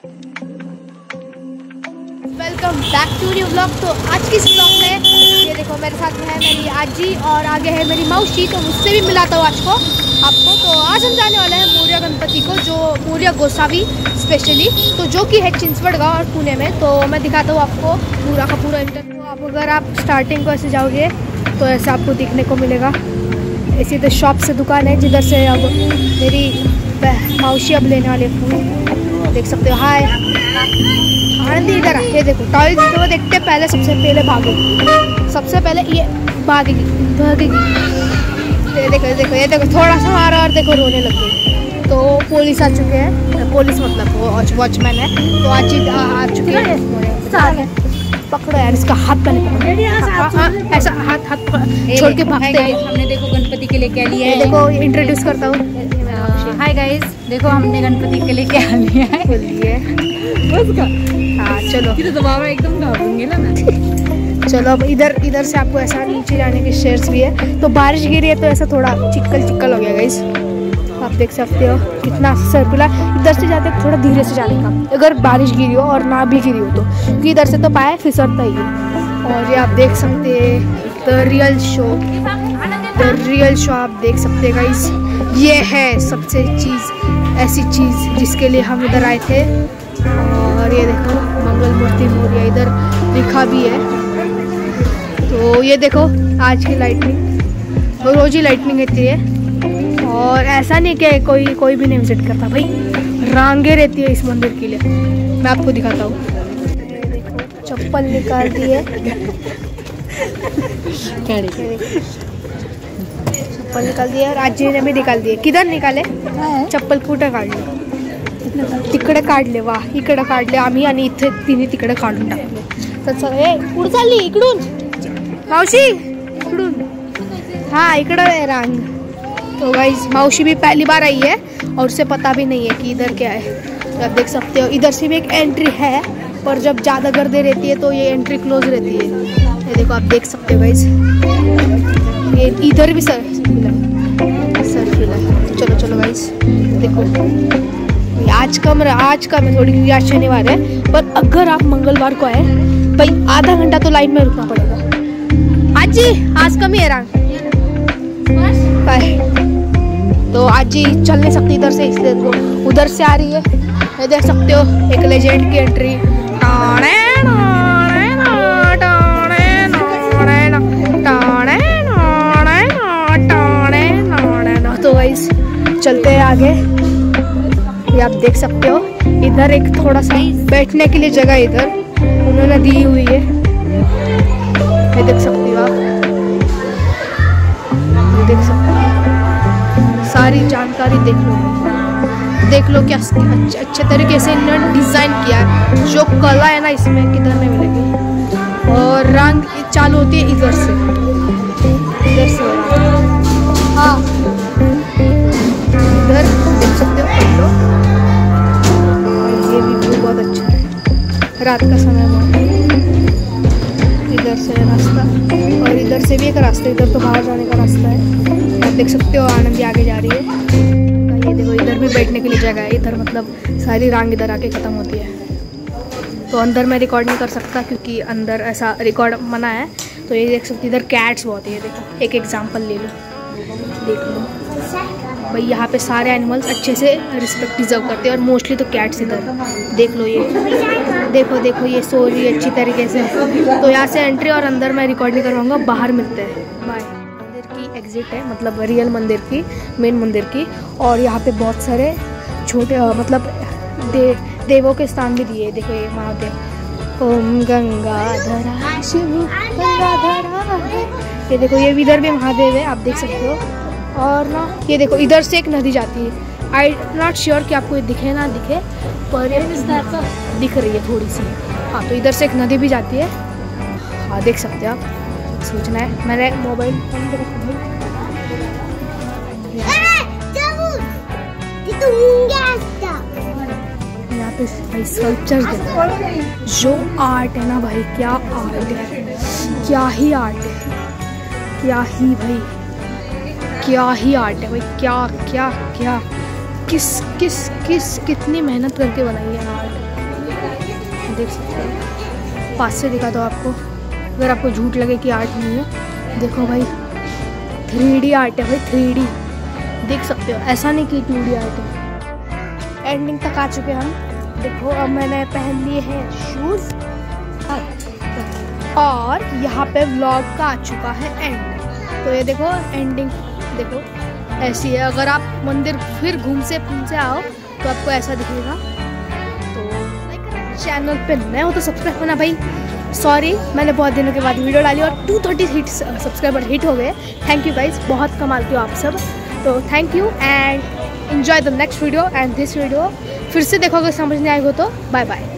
Welcome back to new blog. तो आज की इस ब्लॉग में ये देखो मेरे साथ है मेरी आजी और आगे है मेरी मौसी, तो मुझसे भी मिलाता हूँ आज को आपको। तो आज हम जाने वाले हैं मौर्य गणपति को, जो मौर्य गोसावी स्पेशली, तो जो कि है चिंचवड़ गाँव और पुणे में। तो मैं दिखाता हूँ आपको पूरा का पूरा इंटरव्यू। आप अगर आप स्टार्टिंग को ऐसे जाओगे तो ऐसे आपको दिखने को मिलेगा। इसी तो शॉप से दुकान है जिधर से अब मेरी मौसी अब लेने वाले फूल देख सकते हो। हाय आनंदी, इधर ये देखो टॉयज को देखते पहले सबसे पहले भागेगी, सबसे पहले ये भागेगी। ये देखो थोड़ा सा मारा और देखो रोने लग गई। तो पुलिस आ चुके हैं, पुलिस मतलब वो वॉचमैन है, तो आज आ चुके हैं। पकड़ो यार इसका हाथ, पहले ऐसा हाथ छोड़ के भागते हैं। हमने देखो गणपति के लिए क्या लिया है, देखो इंट्रोड्यूस करता हूँ। हाय गाइस, देखो हमने गणपति के लिए क्या लिया है। बोलिए उसका। हाँ चलो, तो दबाव एकदम घाबरूंगी ना मैं। चलो अब इधर से आपको ऐसा नीचे जाने के स्टेयर्स भी है। तो बारिश गिरी है तो ऐसा थोड़ा चिक्कल हो गया गाइस, आप देख सकते हो कितना सर्कुलर। इधर से जाते थोड़ा धीरे से जाने का, अगर बारिश गिरी हो और ना भी गिरी हो तो, क्योंकि इधर से तो पाए फिसलता ही है। और ये आप देख सकते हैं द रियल शो आप देख सकते हैं गाइस। ये है सबसे ऐसी चीज़ जिसके लिए हम इधर आए थे। और ये देखो मंगल मूर्ति मौर्य इधर लिखा भी है। तो ये देखो आज की लाइटनिंग, रोज ही लाइटनिंग रहती है। और ऐसा नहीं कि कोई भी नहीं विजिट करता भाई, रांगे रहती है इस मंदिर के लिए। मैं आपको दिखाता हूँ, देखो चप्पल निकाल दी है, चप्पल निकाल दी है, राजी ने भी निकाल दी है। किधर निकाले चप्पल? कुठे काढले? तिकडे काढले, वाह इकडे काढले आम्ही आणि इथे तिने तिकडे काढून टाकले। तर चल ए पुढे चालली इकडून मावशी, इकडून हाँ इकडे आहे रांग। तो गाइस मौसी भी पहली बार आई है और उसे पता भी नहीं है कि इधर क्या है। तो आप देख सकते हो इधर से भी एक एंट्री है, पर जब ज़्यादा गर्दी रहती है तो ये एंट्री क्लोज रहती है। ये देखो आप देख सकते हो गाइस, ये इधर भी सर्कुलर है। चलो गाइस देखो, आज का मैं थोड़ी आज शनिवार है, पर अगर आप मंगलवार को आए भाई आधा घंटा तो लाइन में रुकना पड़ेगा। आज जी आज कमी है रंग, तो आज जी चल नहीं सकती इधर से, इसलिए तो उधर से आ रही है। ये देख सकते हो एक लेजेंड की एंट्री। तो गाइस चलते हैं आगे। ये आप देख सकते हो इधर एक थोड़ा सा बैठने के लिए जगह इधर उन्होंने दी हुई है। ये देख सकते हो आप, ये देख सकते हो सारी जानकारी देख लो क्या अच्छे तरीके से इन्होंने डिज़ाइन किया है। जो कला है ना इसमें किधर नहीं मिलेगी। और रंग चालू होती है इधर से हाँ इधर देख सकते हो पल्लो। ये भी व्यू बहुत अच्छा है, रात का समय बहुत है। इधर से रास्ता और इधर से भी एक रास्ता, इधर तो बाहर जाने का रास्ता है। आप देख सकते हो आनंदी आगे जा रही है। ये देखो इधर भी बैठने के लिए जगह है, इधर मतलब सारी रांग इधर आके ख़त्म होती है। तो अंदर मैं रिकॉर्ड नहीं कर सकता क्योंकि अंदर ऐसा रिकॉर्ड मना है। तो ये देख सकते इधर कैट्स बहुत है। देखो एक एग्जांपल ले लो, देख लो भाई यहाँ पे सारे एनिमल्स अच्छे से रिस्पेक्ट डिजर्व करते हैं और मोस्टली तो कैट्स इधर देख लो। ये देखो ये सो रही है अच्छी तरीके से। तो यहाँ से एंट्री और अंदर मैं रिकॉर्ड नहीं करवाऊँगा, बाहर मिलते हैं। बाय। मंदिर की एग्जिट है, मतलब रियल मंदिर की, मेन मंदिर की। और यहाँ पे बहुत सारे छोटे मतलब देवों के स्थान भी दिए। देखो ये महादेव, ओम गंगाधरा शिव गंगाधरा। ये देखो ये इधर भी महादेव है, आप देख सकते हो। और ना ये देखो इधर से एक नदी जाती है। आई नॉट श्योर कि आपको ये दिखे ना दिखे, पर दिख रही है थोड़ी सी। हाँ तो इधर से एक नदी भी जाती है। हाँ देख सकते हो आप, सोचना है मैंने मोबाइल यहाँ पे भाई स्कल्पचर देखो, जो आर्ट है ना भाई, क्या आर्ट है, क्या ही आर्ट है, क्या ही भाई क्या ही आर्ट है भाई, क्या क्या क्या किस किस किस कितनी मेहनत करके बनाई है आर्ट। देख सकते हो, पास से दिखा दो आपको, अगर आपको झूठ लगे कि आर्ट नहीं है। देखो भाई 3D आर्ट है भाई, 3D देख सकते हो, ऐसा नहीं कि 2D आर्ट है। एंडिंग तक आ चुके हम। देखो अब मैंने पहन लिए हैं शूज़ और यहाँ पे व्लॉग का आ चुका है एंड। तो ये देखो एंडिंग देखो ऐसी है। अगर आप मंदिर फिर घूम से आओ तो आपको ऐसा दिखेगा। तो चैनल पे नए हो तो सब्सक्राइब करना भाई। सॉरी मैंने बहुत दिनों के बाद वीडियो डाली और 230 सब्सक्राइबर हिट हो गए। थैंक यू गाइज, बहुत कमाल किया आप सब। तो thank you and enjoy the next video and this video। फिर से देखोगे समझ नहीं आएगा तो बाय बाय।